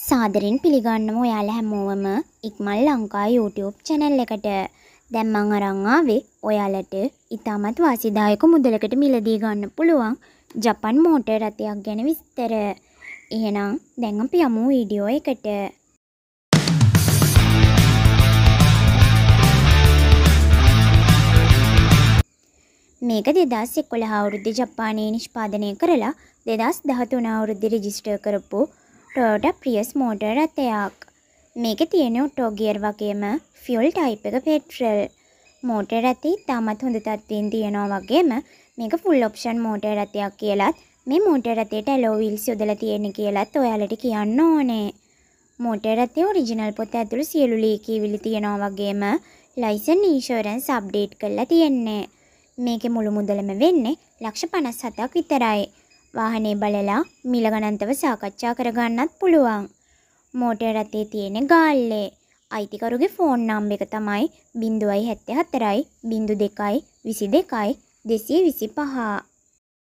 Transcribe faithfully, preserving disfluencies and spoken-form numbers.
සාදරයෙන් පිළිගන්නවා ඔයාලා හැමෝම ඉක්මන් ලංකා YouTube channel එකට. දැන් මම අරන් ආවේ ඔයාලට ඉතාමත් වාසිදායක මුදලකට මිලදී ගන්න පුළුවන් ජපන් මෝටර් රථයක් ගැන විස්තර. එහෙනම් දැන් අපි යමු වීඩියෝ එකට. මේක දෙදාස් එකොළහ අවුරුද්දේ ජපානයේ නිෂ්පාදනය කරලා දෙදාස් දහතුන අවුරුද්දේ රෙජිස්ටර් කරපු Toyota Prius මෝටර් රථයක්. මේකේ තියෙන ඔටෝ ගියර් වගේම ෆියුල් ටයිප් එක පෙට්‍රල්. මෝටර් රථය තාමත් හොඳ තත්ත්වයෙන් තියෙනවා වගේම මේක ෆුල් ඔප්ෂන් මෝටර් රථයක් කියලාත් මේ මෝටර් රථයට ඇලෝ වීල්ස් යොදලා තියෙන කියලාත් ඔයාලට කියන්න ඕනේ. මෝටර් රථයේ ඔරිජිනල් පොත ඇතුළු සියලු ලීකීවිලි තියෙනවා වගේම ලයිසන් ඉන්ෂුරන්ස් අප්ඩේට් කරලා තියෙන්නේ. මේකේ මුළු මුදලම වෙන්නේ ලක්ෂ පනස් හතක් විතරයි. වාහනේ බලලා මිල ගණන්තව සාකච්ඡා කරගන්නත් පුළුවන්. මෝටර් රථයේ තියෙන ගාල්ලේ අයිතිකරුගේ ෆෝන් නම්බර් එක තමයි ज़ीरो सात सात ज़ीरो दो दो विसी दो दो दो दो पच.